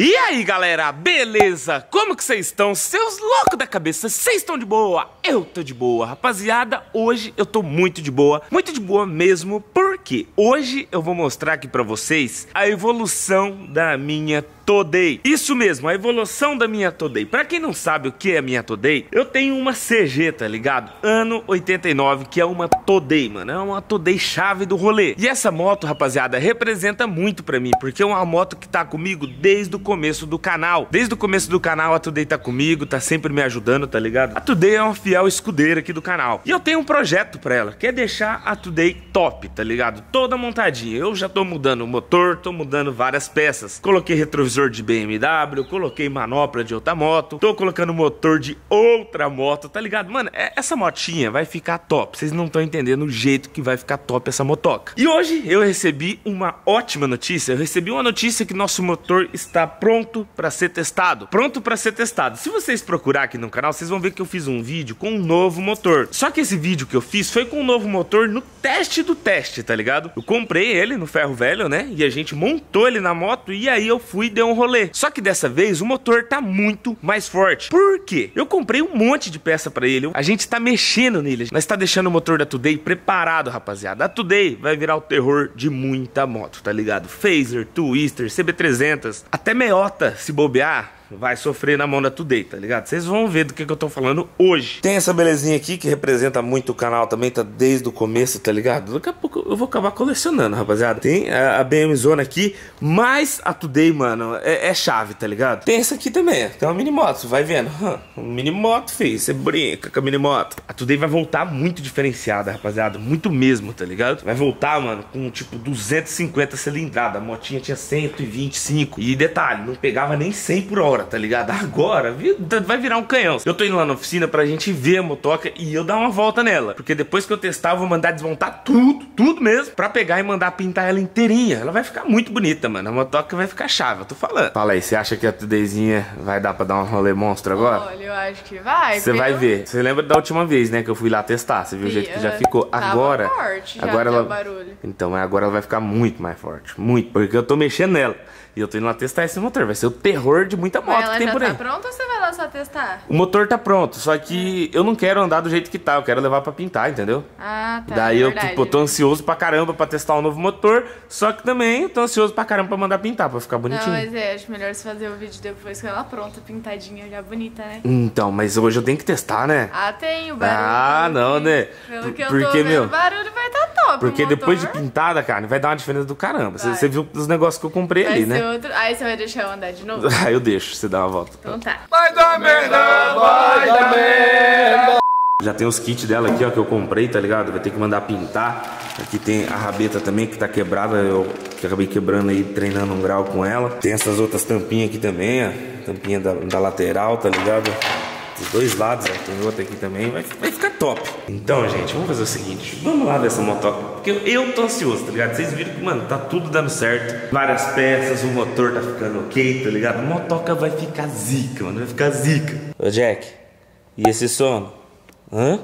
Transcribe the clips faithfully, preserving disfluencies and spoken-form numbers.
E aí galera, beleza? Como que vocês estão? Seus loucos da cabeça, vocês estão de boa? Eu tô de boa, rapaziada. Hoje eu tô muito de boa, muito de boa mesmo, porque hoje eu vou mostrar aqui pra vocês a evolução da minha Today. Isso mesmo, a evolução da minha Today. Pra quem não sabe o que é a minha Today, eu tenho uma C G, tá ligado? Ano oitenta e nove, que é uma Today, mano. É uma Today chave do rolê. E essa moto, rapaziada, representa muito pra mim, porque é uma moto que tá comigo desde o começo do canal. Desde o começo do canal a Today tá comigo, tá sempre me ajudando, tá ligado? A Today é uma fiel escudeira aqui do canal. E eu tenho um projeto pra ela, que é deixar a Today top, tá ligado? Toda montadinha. Eu já tô mudando o motor, tô mudando várias peças. Coloquei retrovisor de B M W, coloquei manopla de outra moto, tô colocando motor de outra moto, tá ligado? Mano, essa motinha vai ficar top. Vocês não estão entendendo o jeito que vai ficar top essa motoca. E hoje eu recebi uma ótima notícia. Eu recebi uma notícia que nosso motor está pronto para ser testado. Pronto para ser testado. Se vocês procurar aqui no canal, vocês vão ver que eu fiz um vídeo com um novo motor. Só que esse vídeo que eu fiz foi com um novo motor no teste do teste, tá ligado? Eu comprei ele no ferro velho, né? E a gente montou ele na moto e aí eu fui e dei um rolê. Só que dessa vez o motor tá muito mais forte. Por quê? Eu comprei um monte de peça pra ele. A gente tá mexendo nele. Nós tá deixando o motor da Today preparado, rapaziada. A Today vai virar o terror de muita moto, tá ligado? Phaser, Twister, C B trezentos, até meiota, se bobear, vai sofrer na mão da Today, tá ligado? Vocês vão ver do que, que eu tô falando hoje. Tem essa belezinha aqui que representa muito o canal também, tá desde o começo, tá ligado? Daqui a pouco eu vou acabar colecionando, rapaziada. Tem a, a B M Zona aqui, mas a Today, mano, é, é chave, tá ligado? Tem essa aqui também, tem uma mini moto, vai vendo. Hum, mini moto, filho, você brinca com a mini moto. A Today vai voltar muito diferenciada, rapaziada, muito mesmo, tá ligado? Vai voltar, mano, com tipo duzentos e cinquenta cilindrada. A motinha tinha cento e vinte e cinco. E detalhe, não pegava nem cem por hora, tá ligado? Agora vai virar um canhão. Eu tô indo lá na oficina pra gente ver a motoca e eu dar uma volta nela, porque depois que eu testar eu vou mandar desmontar tudo, tudo mesmo, pra pegar e mandar pintar ela inteirinha. Ela vai ficar muito bonita, mano. A motoca vai ficar chave, eu tô falando. Fala aí, você acha que a Todayzinha vai dar pra dar um rolê monstro agora? Olha, eu acho que vai. Você vai ver. Você lembra da última vez, né, que eu fui lá testar? Você viu o jeito que já ficou? Agora, forte, já agora ela barulho. Então, agora ela vai ficar muito mais forte, muito, porque eu tô mexendo nela. E eu tô indo lá testar esse motor. Vai ser o terror de muita moto que tem por aí. Ela já tá pronta ou você vai lá só testar? O motor tá pronto, só que eu não quero andar do jeito que tá. Eu quero levar pra pintar, entendeu? Ah, tá. Daí é eu verdade, tipo, tô ansioso pra caramba pra testar um novo motor. Só que também tô ansioso pra caramba pra mandar pintar, pra ficar bonitinho. Não, mas é, acho melhor você fazer o vídeo depois com ela pronta, pintadinha, já bonita, né? Então, mas hoje eu tenho que testar, né? Ah, tem o barulho. Ah, não, né? Pelo que eu porque, tô vendo, meu, o barulho vai tá top. Porque depois de pintada, cara, vai dar uma diferença do caramba. Você, você viu os negócios que eu comprei vai ali, né? Outro... Aí você vai deixar eu andar de novo? Ah, eu deixo, você dá uma volta. Então tá. Vai dar merda, vai dar merda. Já tem os kits dela aqui, ó, que eu comprei, tá ligado? Vai ter que mandar pintar. Aqui tem a rabeta também, que tá quebrada. Eu que acabei quebrando aí, treinando um grau com ela. Tem essas outras tampinhas aqui também, ó. Tampinha da, da lateral, tá ligado? Dos dois lados, ó. Tem outra aqui também. Vai, vai ficar top. Então, gente, vamos fazer o seguinte. Vamos lá dessa motoca. Porque eu, eu tô ansioso, tá ligado? Vocês viram que, mano, tá tudo dando certo. Várias peças, o motor tá ficando ok, tá ligado? A motoca vai ficar zica, mano. Vai ficar zica. Ô, Jack, e esse sono? Hã?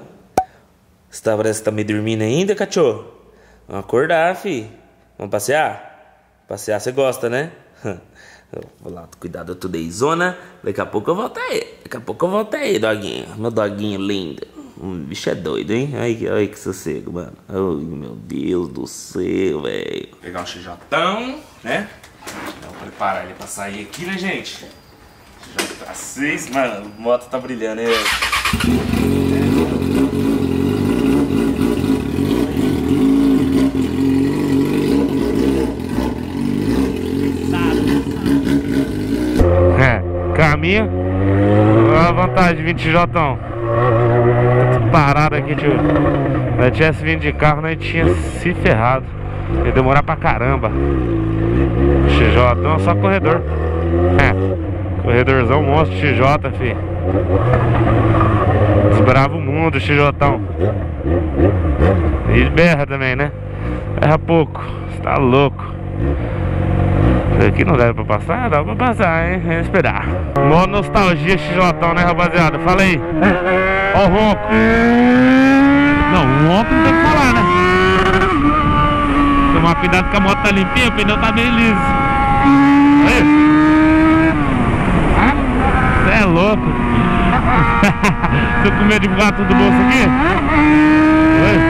Você tá, parece que tá meio dormindo ainda, cachorro? Vamos acordar, fi. Vamos passear? Passear você gosta, né? Eu vou lá, cuidar da Todayzona. Daqui a pouco eu volto aí. Daqui a pouco eu volto aí, doguinho. Meu doguinho lindo. O bicho é doido, hein? Ai, ai que sossego, mano. Ai, meu Deus do céu, velho. Pegar um X J, né? Vou preparar ele pra sair aqui, né, gente? X J seis, mano. A moto tá brilhando, hein, velho? Caminho, olha a vantagem de vir de X J. Tá tudo parado aqui, tio. Se eu tivesse vindo de carro, nós tinha se ferrado. Ia demorar pra caramba. X J, só corredor. É, corredorzão monstro X J, fi. Desbrava o mundo, X J. E berra também, né? Berra pouco, você tá louco. Aqui não deve pra passar, dá pra passar, hein? É esperar. Mó nostalgia X J, né, rapaziada? Fala aí. Ó o ronco. Não, o ronco não tem que falar, né? Tomar cuidado que a moto tá limpinha, o pneu tá bem liso. Aí. louco. Tô com medo de voar tudo do bolso aqui. Oi.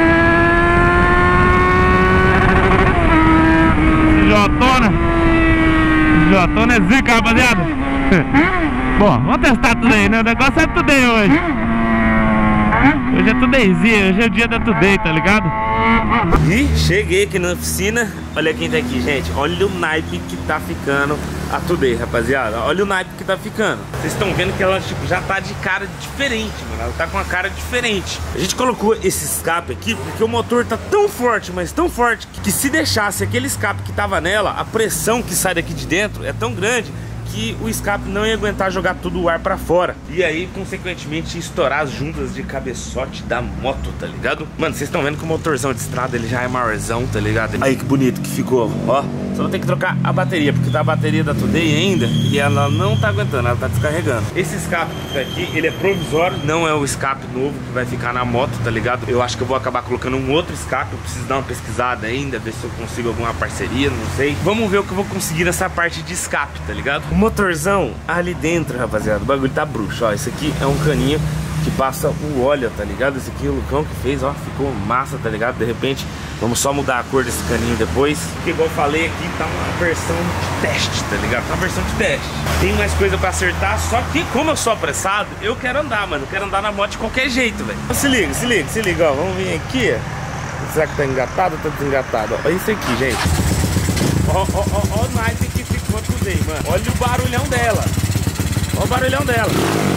Jotona. Jotona é zica, rapaziada. Bom, vamos testar tudo aí, né? O negócio é tudo aí hoje. Hoje é tudayzinho, hoje é o dia da Today, tá ligado? E cheguei aqui na oficina. Olha quem tá aqui, gente. Olha o naipe que tá ficando a Today, rapaziada. Olha o naipe que tá ficando. Vocês estão vendo que ela tipo, já tá de cara diferente, mano. Ela tá com uma cara diferente. A gente colocou esse escape aqui porque o motor tá tão forte, mas tão forte, que se deixasse aquele escape que tava nela, a pressão que sai daqui de dentro é tão grande que o escape não ia aguentar jogar todo o ar pra fora. E aí, consequentemente, estourar as juntas de cabeçote da moto, tá ligado? Mano, vocês estão vendo que o motorzão de estrada, ele já é maiorzão, tá ligado? Aí que bonito que ficou, ó. Só vou ter que trocar a bateria, porque tá a bateria da Today ainda e ela não tá aguentando, ela tá descarregando. Esse escape que tá aqui, ele é provisório, não é o escape novo que vai ficar na moto, tá ligado? Eu acho que eu vou acabar colocando um outro escape, eu preciso dar uma pesquisada ainda, ver se eu consigo alguma parceria, não sei. Vamos ver o que eu vou conseguir nessa parte de escape, tá ligado? O motorzão ali dentro, rapaziada, o bagulho tá bruxo, ó. Esse aqui é um caninho que passa o óleo, tá ligado? Esse aqui é o Lucão que fez, ó, ficou massa, tá ligado? De repente, vamos só mudar a cor desse caninho depois. Porque igual eu falei aqui, tá uma versão de teste, tá ligado? Tá uma versão de teste. Tem mais coisa pra acertar, só que como eu sou apressado, eu quero andar, mano. Eu quero andar na moto de qualquer jeito, velho. Se liga, se liga, se liga, ó. Vamos vir aqui, ó. Será que tá engatado ou tá desengatado? Ó, olha isso aqui, gente. Ó, ó, ó, ó o naipe que ficou tudo aí, mano. Olha o barulhão dela. Olha o barulhão dela.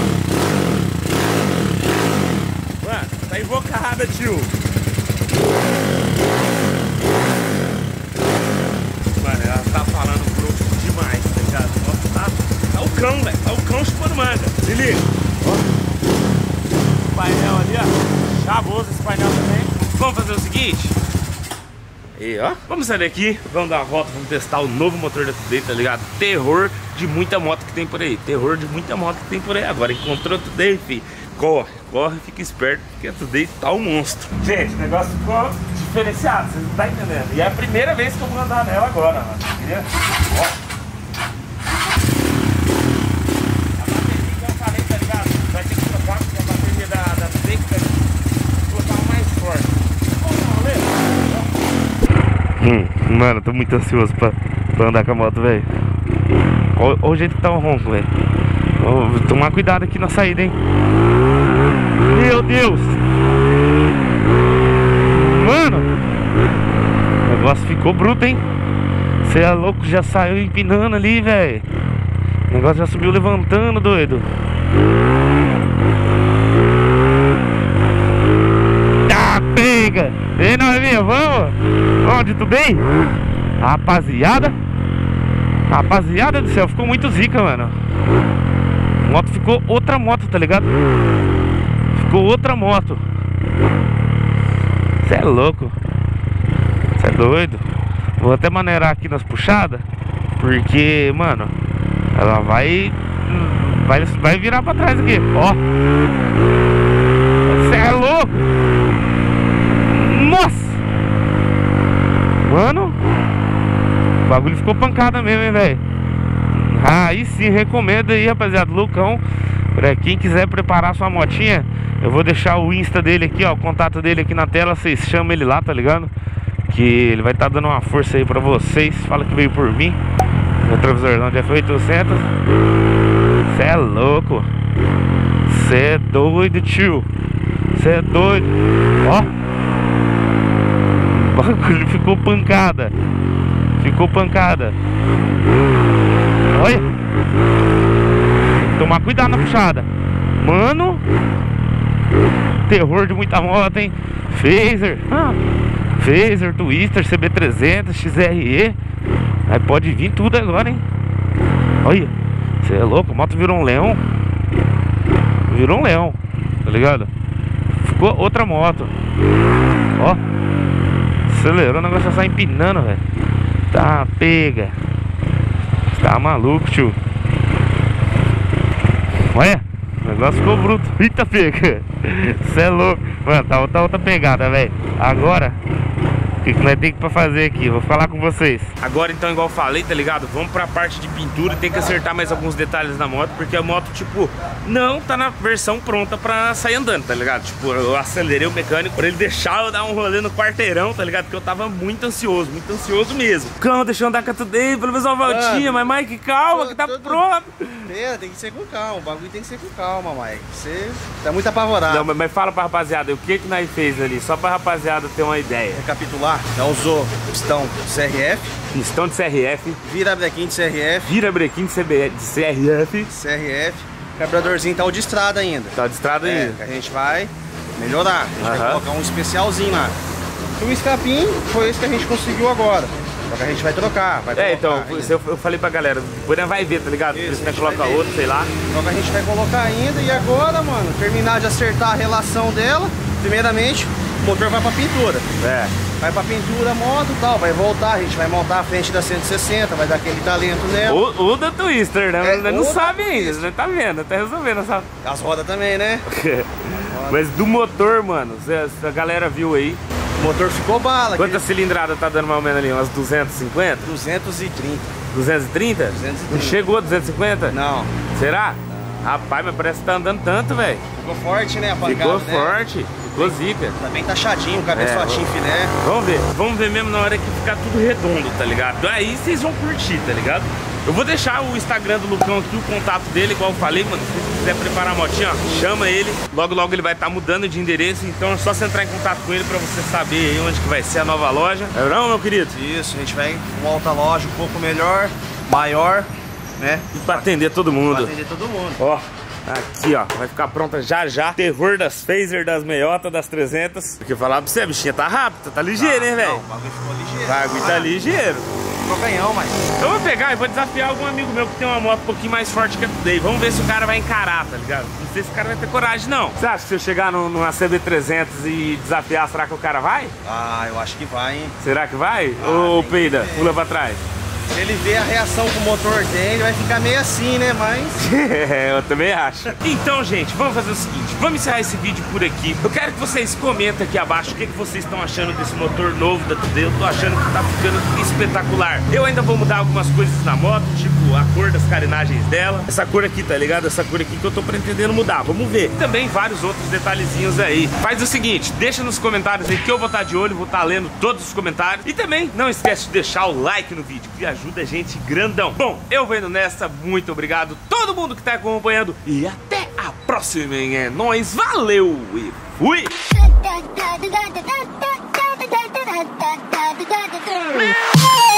Mano, tá invocada, tio. Mano, ela tá falando grosso demais, tá ligado? Nossa, tá, tá o cão, velho. Tá o cão chupando manga. Se liga. Ó. O painel ali, ó. Chavoso esse painel também. Vamos fazer o seguinte. E ó, vamos sair daqui, vamos dar uma volta, vamos testar o novo motor da Today, tá ligado? Terror de muita moto que tem por aí. Terror de muita moto que tem por aí. Agora encontrou a Today, fi. Corre, corre, fica esperto, porque a Today tá um monstro. Gente, o negócio ficou diferenciado, vocês não tá entendendo. E é a primeira vez que eu vou andar nela agora, mano. Queria... Ó. A bateria que eu falei, tá ligado? Vai ter que trocar, porque a bateria da, da Today vai colocar mais forte. Hum, mano, tô muito ansioso pra, pra andar com a moto, velho. Olha o jeito que tá o ronco, velho. Vou tomar cuidado aqui na saída, hein. Meu Deus! Mano! O negócio ficou bruto, hein? Você é louco, já saiu empinando ali, velho. O negócio já subiu levantando, doido. Tá, pega! Ei, Noivinha, vamos? Onde tu bem? Rapaziada! Rapaziada do céu, ficou muito zica, mano. A moto ficou outra moto, tá ligado? Ficou outra moto. Cê é louco. Cê é doido. Vou até maneirar aqui nas puxadas, porque, mano, ela vai Vai, vai virar pra trás aqui. Ó. Cê é louco. Nossa. Mano, o bagulho ficou pancada mesmo, hein, velho. Aí sim, recomendo aí, rapaziada, Lucão. Pra quem quiser preparar sua motinha, eu vou deixar o Insta dele aqui, ó, o contato dele aqui na tela. Vocês chamam ele lá, tá ligado? Que ele vai estar tá dando uma força aí pra vocês. Fala que veio por mim. Meu retrovisorzão de F oitocentos. Cê é louco. Cê é doido, tio. Cê é doido. Ó. O bagulho ficou pancada. Ficou pancada. Olha. Tomar cuidado na puxada. Mano. Terror de muita moto, hein. Phaser. Ah. Phaser, Twister, C B trezentos, X R E. Aí pode vir tudo agora, hein. Olha. Você é louco, a moto virou um leão. Virou um leão, tá ligado? Ficou outra moto. Ó. Acelerou, o negócio só empinando, velho. Tá, pega. Tá maluco, tio. Olha, o negócio ficou bruto. Eita, pega. Você é louco. Mano, tá outra, outra pegada, velho. Agora O que, que nós temos pra fazer aqui? Vou falar com vocês. Agora então, igual eu falei, tá ligado? Vamos pra parte de pintura. Tem que acertar mais alguns detalhes na moto, porque a moto, tipo, não tá na versão pronta pra sair andando, tá ligado? Tipo, eu acelerei o mecânico pra ele deixar eu dar um rolê no quarteirão, tá ligado? Porque eu tava muito ansioso, muito ansioso mesmo. Calma, deixa eu andar com tudo aí, pelo menos uma voltinha. Mas Mike, calma, que tá pronto. Pera, tem que ser com calma, o bagulho tem que ser com calma, Mike. Você tá muito apavorado. Não, mas, mas fala pra rapaziada, o que que nós fez ali? Só pra rapaziada ter uma ideia. Recapitular, já usou pistão C R F. Pistão de C R F. Vira brequim de C R F. Vira brequim de, C B, de C R F. C R F. Carburadorzinho tá o de estrada ainda. Tá de estrada é, ainda. Que a gente vai melhorar. A gente Aham. vai colocar um especialzinho lá. E o escapim foi esse que a gente conseguiu agora. Só que a gente vai trocar. Vai É, então, ainda. eu, eu falei pra galera, depois nós vai ver, tá ligado? Isso, Isso, nós a gente coloca vai ver. outro, sei lá. Só que a gente vai colocar ainda. E agora, mano, terminar de acertar a relação dela. Primeiramente, o motor vai pra pintura. É. Vai pra pintura, moto e tal, vai voltar, a gente vai montar a frente da cento e sessenta, vai dar aquele talento nela. Ou, ou da Twister, né? É, Nós não ou da sabe ainda, Twister. nós tá vendo, tá resolvendo essa... As rodas também, né? Mas do motor, mano, se a galera viu aí. O motor ficou bala. Quanta cilindrada tá dando mais ou menos ali? Umas duzentos e cinquenta? duzentos e trinta. duzentos e trinta? duzentos e trinta. Não chegou a duzentos e cinquenta? Não. Será? Rapaz, mas parece que tá andando tanto, velho. Ficou forte, né? A pancada, Ficou né? forte, ficou zica. Tá bem taxadinho, cabeçotinho, É, filé. Vamos ver, vamos ver mesmo na hora que ficar tudo redondo, tá ligado? Aí vocês vão curtir, tá ligado? Eu vou deixar o Instagram do Lucão aqui, o contato dele, igual eu falei, mano. Se você quiser preparar a motinha, ó, chama ele. Logo, logo ele vai estar mudando de endereço, então é só você entrar em contato com ele pra você saber aí onde que vai ser a nova loja. É não, meu querido? Isso, a gente vai com uma outra loja um pouco melhor, maior, né? E pra atender todo mundo. Pra atender todo mundo. Ó, aqui ó, vai ficar pronta já já. Terror das phaser, das meiota, das trezentas. Porque falar pra você, a bichinha tá rápida, tá ligeira, hein, Não, velho? o bagulho ficou ligeiro. O bagulho tá ligeiro. Ficou canhão, mas... Eu vou pegar e vou desafiar algum amigo meu que tem uma moto um pouquinho mais forte que a Today. Vamos ver se o cara vai encarar, tá ligado? Não sei se o cara vai ter coragem, não. Você acha que se eu chegar no, numa C B trezentos e desafiar, será que o cara vai? Ah, eu acho que vai, hein? Será que vai? Ah, Ou tem que peida, ver. pula pra trás? Se ele ver a reação que o motor tem, ele vai ficar meio assim, né? Mas... É, eu também acho. Então, gente, vamos fazer o seguinte. Vamos encerrar esse vídeo por aqui. Eu quero que vocês comentem aqui abaixo o que, que vocês estão achando desse motor novo da Today. Eu tô achando que tá ficando espetacular. Eu ainda vou mudar algumas coisas na moto, tipo a cor das carenagens dela. Essa cor aqui, tá ligado? Essa cor aqui que eu tô pretendendo mudar. Vamos ver. E também vários outros detalhezinhos aí. Faz o seguinte, deixa nos comentários aí que eu vou estar de olho, vou estar lendo todos os comentários. E também não esquece de deixar o like no vídeo, que ajuda a gente grandão. Bom, eu vou indo nessa. Muito obrigado todo mundo que tá acompanhando. E até a próxima, hein? É nóis, valeu e fui! da da da da da da da da da da da da da